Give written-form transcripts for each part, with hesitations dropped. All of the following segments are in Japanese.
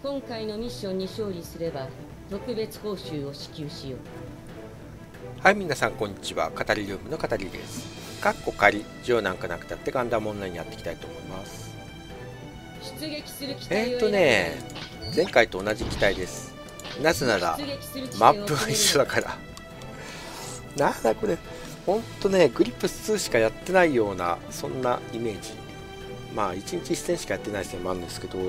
今回のミッションに勝利すれば特別報酬を支給しよう。 はい、皆さんこんにちは。語りルームの語りです。かっこ仮、ジオなんかなくたってガンダムオンラインやっていきたいと思います。 出撃する機体を選ぶ。 前回と同じ機体です。なぜならマップが一緒だから。なんだこれ、ほんとね、グリップス2しかやってないような、そんなイメージ。まあ、1日1戦しかやってない戦もあるんですけど、い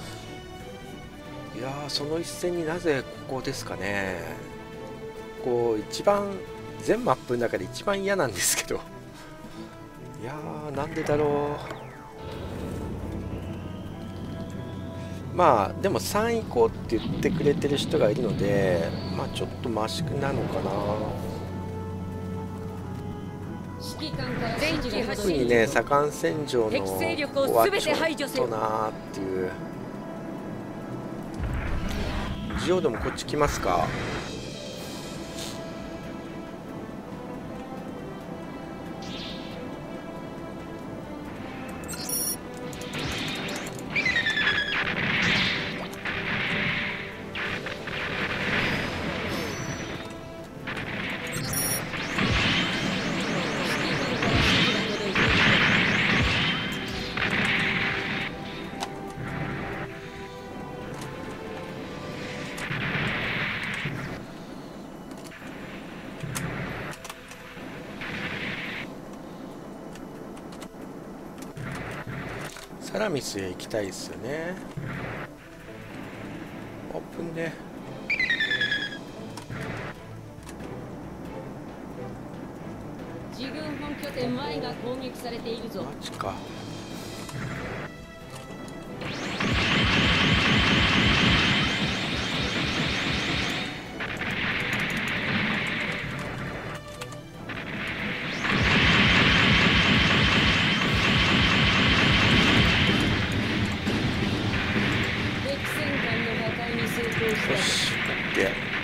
やー、その一戦になぜここですかね。こう、一番、全マップの中で一番嫌なんですけど、いやー、なんでだろう。まあ、でも3行こうって言ってくれてる人がいるので、まあ、ちょっとマシくなるのかな。特にね、左官戦場の敵勢力を全て排除せよ。 ちょっとなーっていう。ジオドもこっち来ますか。サラミスへ行きたいですよね。オープンね。 自軍本拠点前が攻撃されているぞ。 マジか。よし、OK。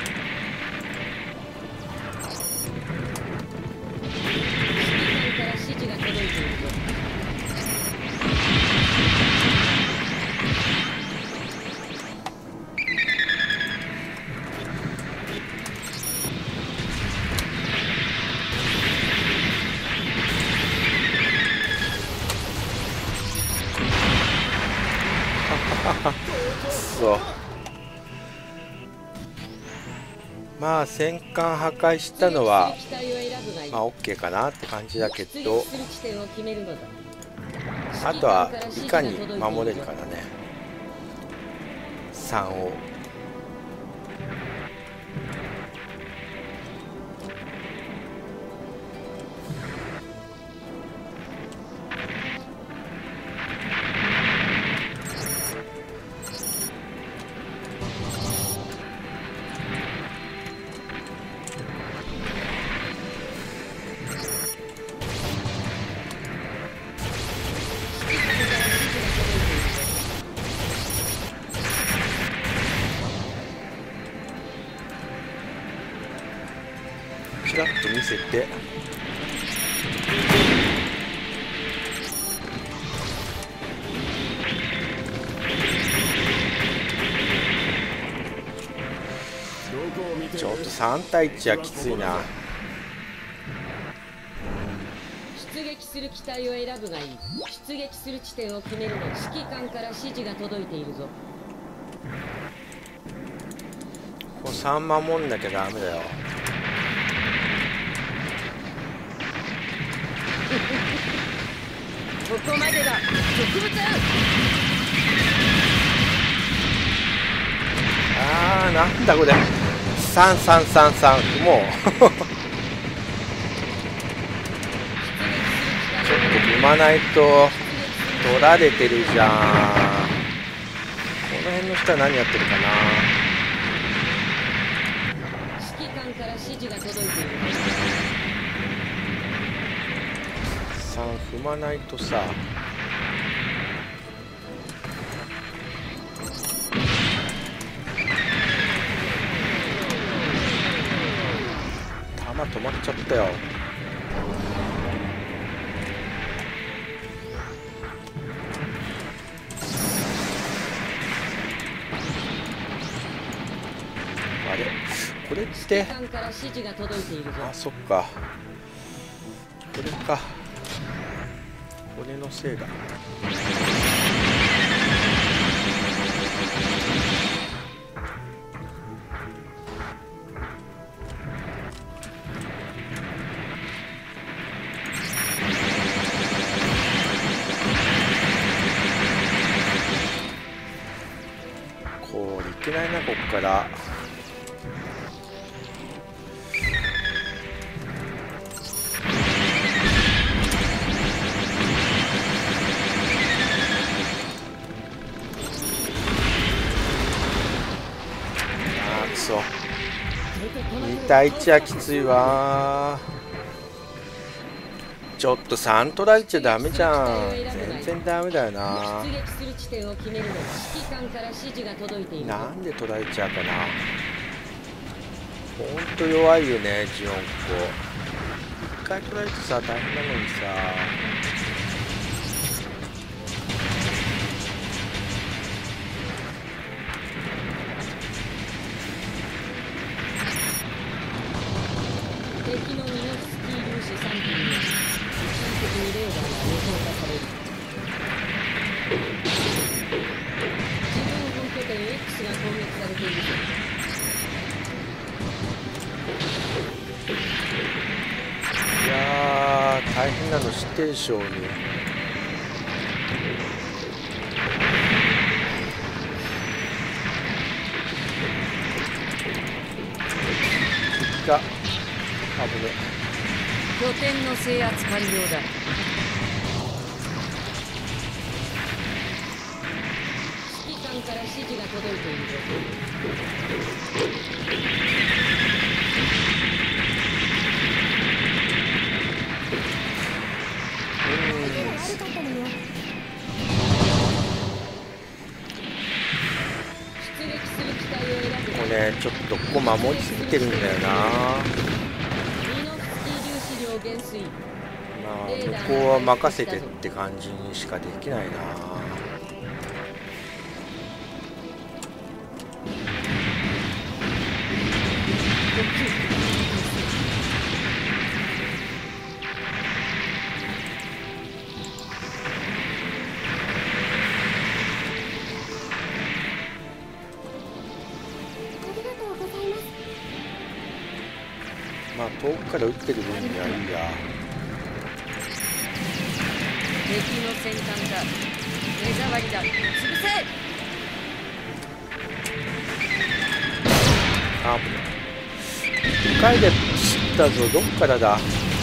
から指示が届いているぞ。 そう。まあ戦艦破壊したのはまあ OK かなって感じだけど、あとはいかに守れるかだね。3をちらっと見せて、ちょっと3対1はきついな。 出撃する機体を選ぶがいい。出撃する地点を決めるの。指揮官から指示が届いているぞ。 ここ3守んなきゃダメだよ。 ここまでだ。植物。 あー、なんだこれ。3333もうちょっと踏まないと取られてるじゃん。この辺の人は何やってるかな。 指揮官から指示が届いている。 3踏まないとさ。弾止まっちゃったよ。 れって指揮官から指示が届いているぞ。 あ、そっか、これか、これのせいだ。これいけないな、こっから。2対1はきついわ。ちょっと3トライっちゃダメじゃん。全然ダメだよな。 出撃する地点を決めるのに指揮官から指示が届いている。 なんでトライちゃうかな。ほんと弱いよね、ジオンコ。1回トライってさ、大変なのにさ。 敵のミノフスキー粒子3機に一時的にレーダーが無効化される。自分本拠点 X が攻撃されているぞ。 いやー、大変なの知ってるでしょうに。が危ね。 拠点の制圧完了だ。指揮官から指示が届いているぞ。 これちょっとここ守りすぎてるんだよな。まあ向こうは任せてって感じにしかできないな。まあ遠くから撃ってる分にはいいや。 敵の戦艦だ。目障りだ。潰せ。 あ、向かいで知ったぞ。どっからだ。 あ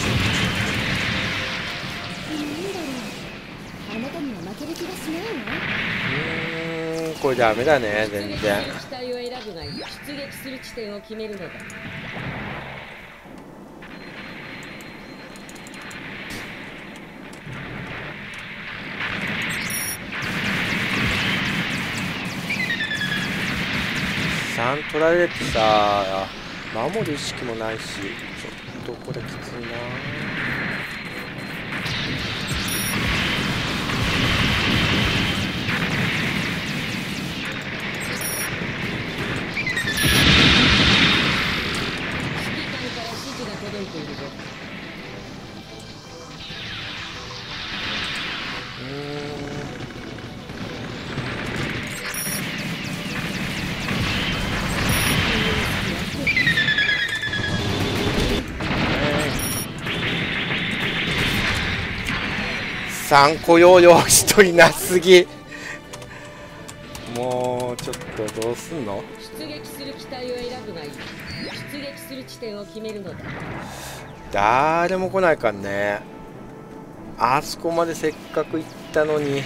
なたには負ける気がしないわ。 これダメだね、全然。 機体を選ぶがいい。出撃する地点を決めるのだ。 3取られてさ、守る意識もないし、ちょっとこれきついな。 指揮官から指示が届いているぞ。 3個用よ、1人なすぎ。もうちょっとどうすんの。 出撃する機体を選ぶがいい。出撃する地点を決めるのだ。 誰も来ないかんね。あそこまでせっかく行ったのに。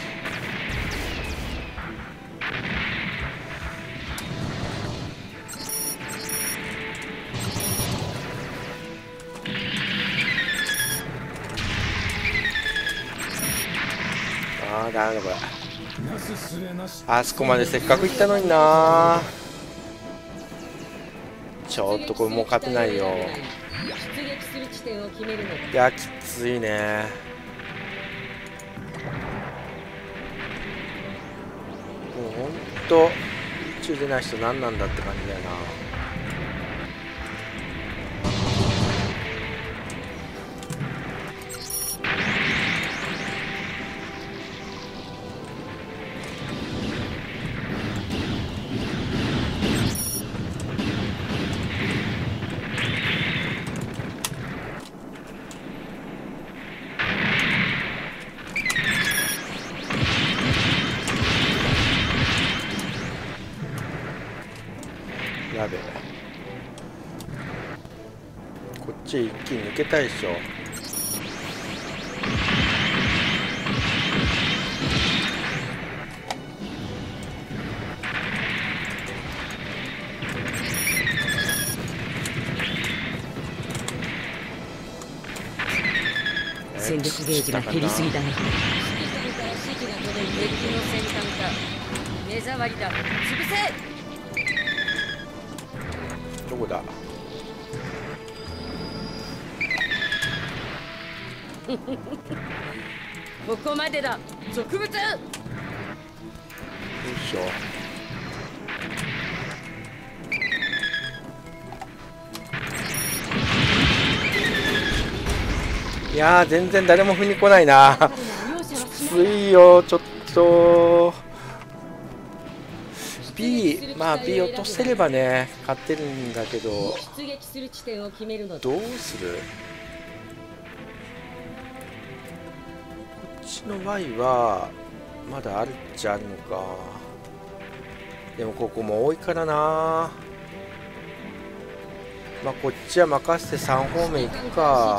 ああ、ダメだこれ。あそこまでせっかく行ったのにな。ちょっとこれもう勝てないよ。 出撃する地点を決めるのだ。 いや、きついね。もうほんと宇宙出ない人何なんだって感じだよな。 やべえ、こっちへ一気に抜けたいでしょ。 戦力ゲージが減りすぎだな。指揮官から指示が届いて、敵の戦艦か目障りだ。潰せ。 どこだ。 ここまでだ。植物。 よいしょ。いやー、全然誰も踏み来ないな。きついよ、ちょっと。B、まあ B 落とせればね、勝てるんだけど、 出撃する地点を決めるのだ。 どうする？こっちの Y はまだあるっちゃあるのか。でもここも多いからな。まあこっちは任せて3方面行くか。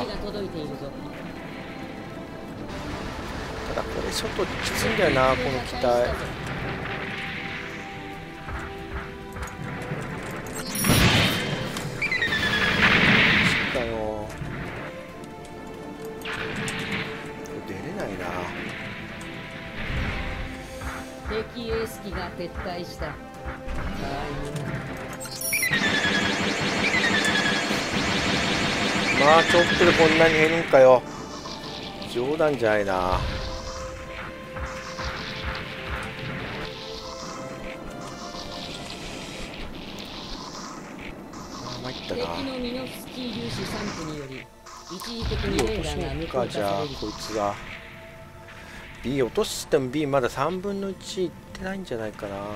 ただこれ外きついんだよな、この機体。だよ。出れないな。 敵エース機が撤退した。 まあちょっとでこんなに減るんかよ。冗談じゃないな。参ったな。 敵のミノフスキー粒子散布により一時的にレーダーが無効化される。 じゃあこいつが B 落としても B まだ3分の1いってないんじゃないかな。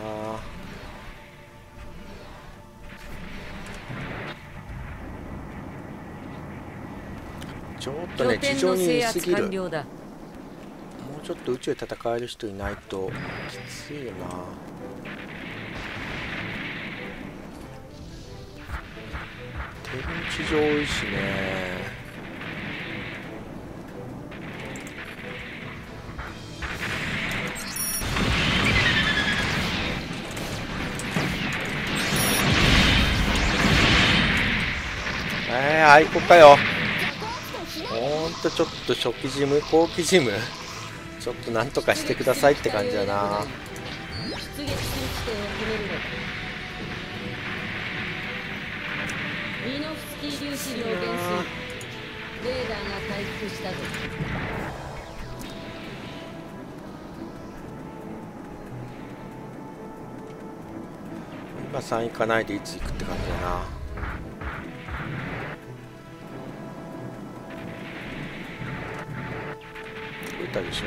ちょっとね、地上にいすぎる。もうちょっと宇宙で戦える人いないときついよな。天地上多いしね。あいこかよ。ほんとちょっと初期ジム後期ジムちょっとなんとかしてくださいって感じだな。 出撃する地点を決めるのだ。ミノフスキー粒子量減数。レーダーが回復したぞ。 今3行かないでいつ行くって感じだな。撃ったでしょ。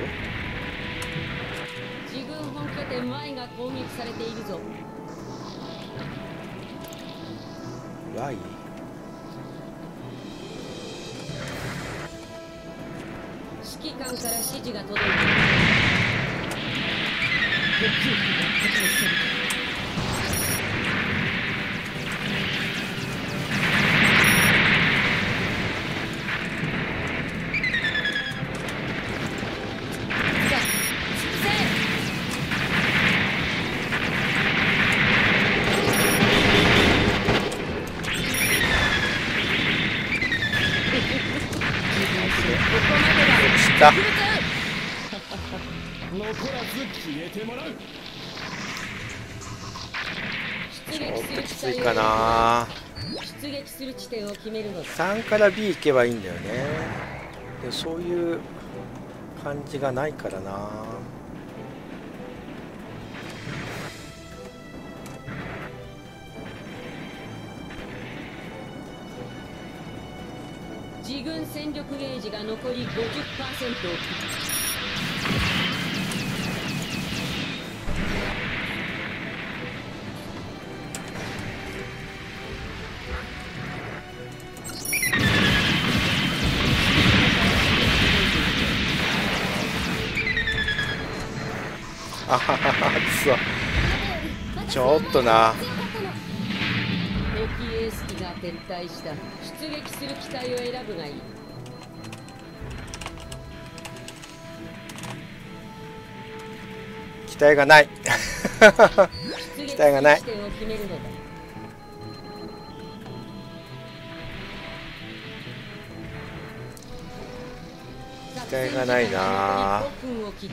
自軍本拠点前が攻撃されているぞ。 Y？ 指揮官から指示が届いている。補給機が破壊された。 残らず消えてもらう。 ちょっときついかな。 出撃する地点を決めるのだ。 3から B 行けばいいんだよね。でそういう感じがないからな。 自軍戦力ゲージが残り 50% を切る。 あははは、ちょっとな。 退した。出撃する機体を選ぶがいい。 機体がない機体がない。 出撃地点を決めるのだ。 機体がないな。 5分を切った。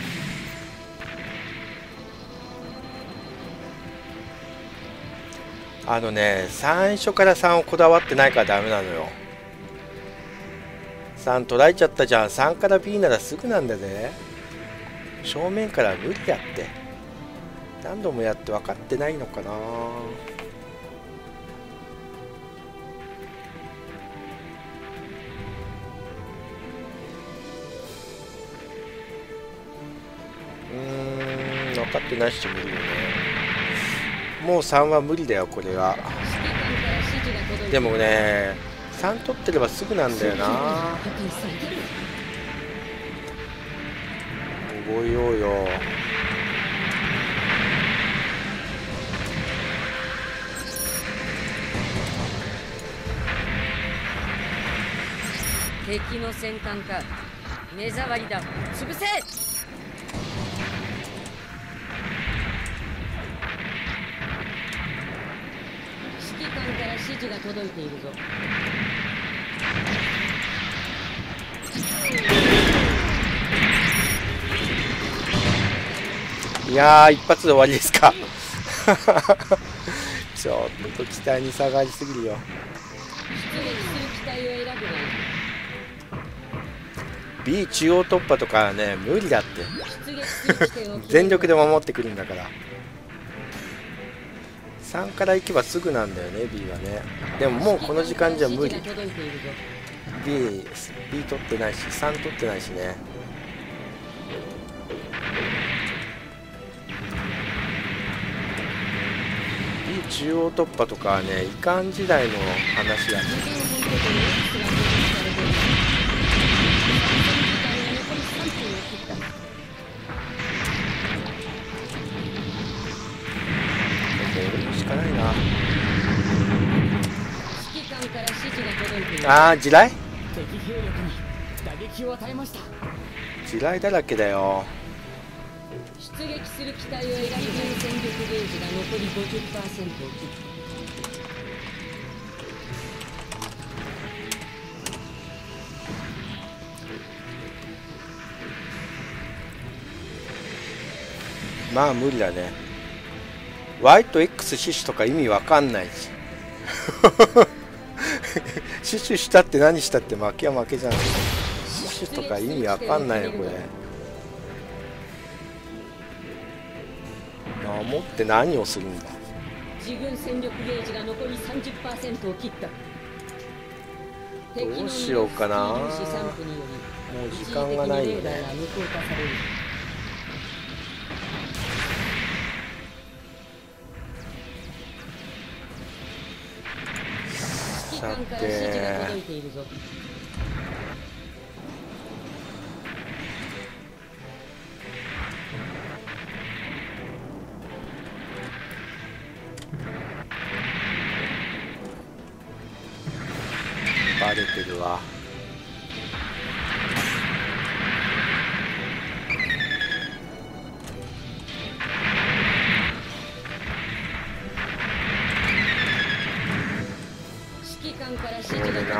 最初から3をこだわってないからダメなのよ。3捉えちゃったじゃん。3から B ならすぐなんだぜ。正面から無理やって。何度もやって分かってないのかな。分かってない人もいるよね。もう3は無理だよこれは。でもね3取ってればすぐなんだよな。覚えようよ。 敵の戦艦か。目障りだ。潰せ。指揮官から指示が届いているぞ。 いやー一発で終わりですかちょっと期待に差がありすぎるよ。 出撃する機体を選ぶがいい。 B 中央突破とかね無理だって全力で守ってくるんだから。3から行けばすぐなんだよね B はね。でももうこの時間じゃ無理。 B 取ってないし3取ってないしね。B 中央突破とかはねいかん時代の話だね。しかないな。あー地雷？地雷だらけだよ。 出撃する機体を選び、戦力ゲージが残り 50% を切った。 まあ無理だね。Y と X 死守とか意味わかんないし死守したって何したって負けは負けじゃん。死守とか意味わかんないよこれ。守って何をするんだ。 自軍戦力ゲージが残り 30% を切った。 どうしようかな。もう時間がないよね。さてバレてるわ。 指揮官から指示が届いているぞ。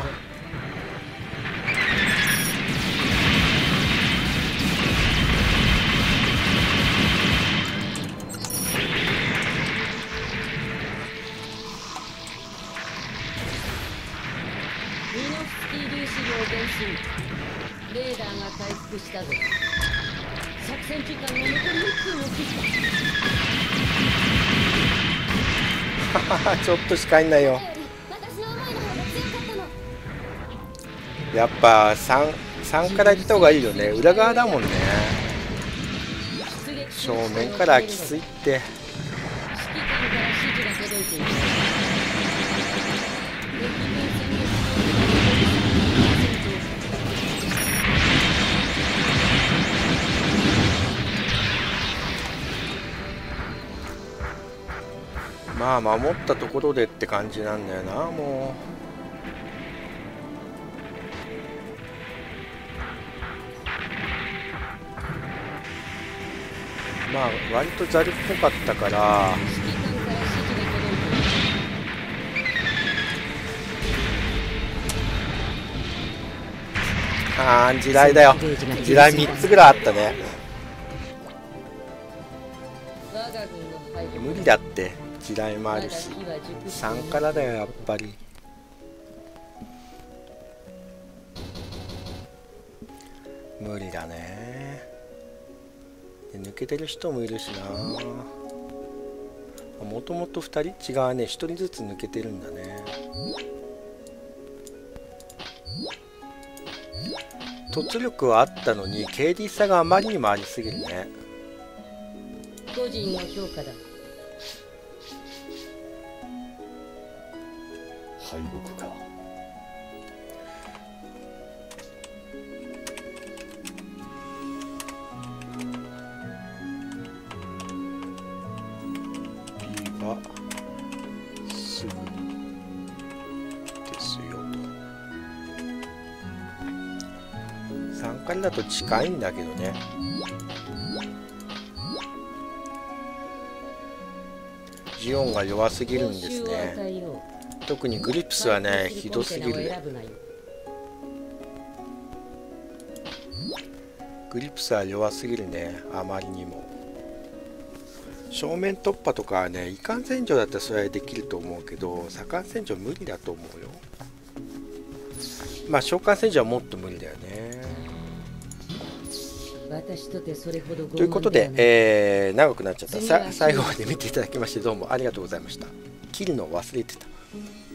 レーダーが回復したぞ。作戦時間が残り1分を切ったちょっとしかいんないよ。やっぱ 3から行った方がいいよね。裏側だもんね。正面からきついって。 指揮官から指示が届いている。 ままあ守ったところでって感じなんだよな。もうまあ割とザルっぽかったから指揮官から指示が届いている。 あー地雷だよ。地雷3つぐらいあったね。 我が軍の配慮無理だって地雷もあまだるし火は熟していない 3からだよやっぱり。無理だね。で抜けてる人もいるしな。もともと2人違うね。1人ずつ抜けてるんだね。突力はあったのに軽率さがあまりにもありすぎるね。 個人の評価だ。 敗北か。 はすぐですよと。3回だと近いんだけどね。ジオンが弱すぎるんですね。特にグリプスはねひどすぎる。グリプスは弱すぎるね。あまりにも正面突破とかはね、移管戦場だったらそれはできると思うけど、左官戦場無理だと思うよ。まあ召喚戦場はもっと無理だよね。 私とてそれほどということで、長くなっちゃった。最後まで見ていただきましてどうもありがとうございました。切るのを忘れてた。